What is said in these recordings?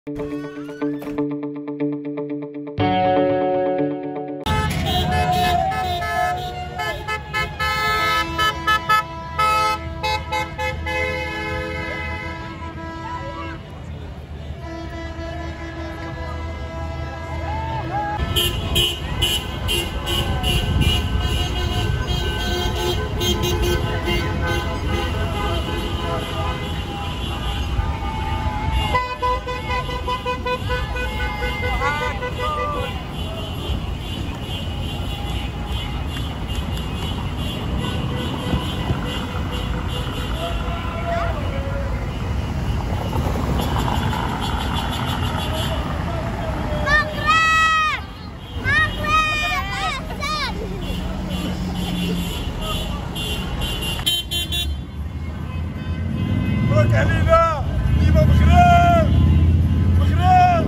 علينا ديما مغرب مغرب.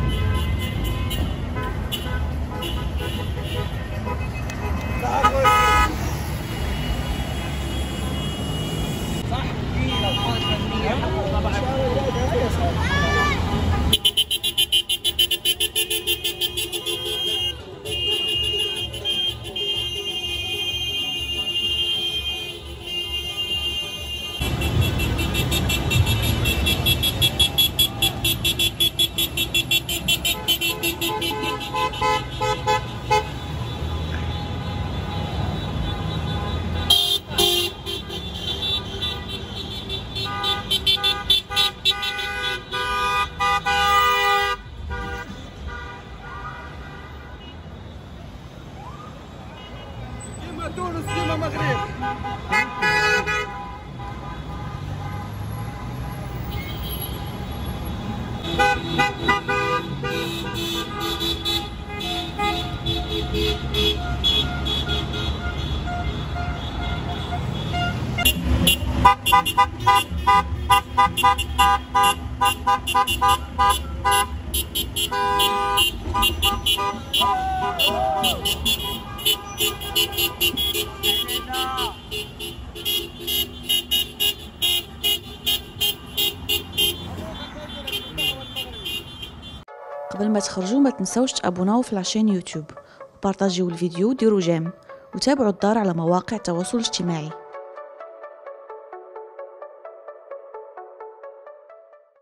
صح في لقطات فنيه طبعا. ديما تونس ديما مغرب. قبل ما تخرجوا ما تنسوش تابوناو في العشان يوتيوب وبارطاجيو الفيديو وديروا جيم وتابعوا الدار على مواقع التواصل الاجتماعي.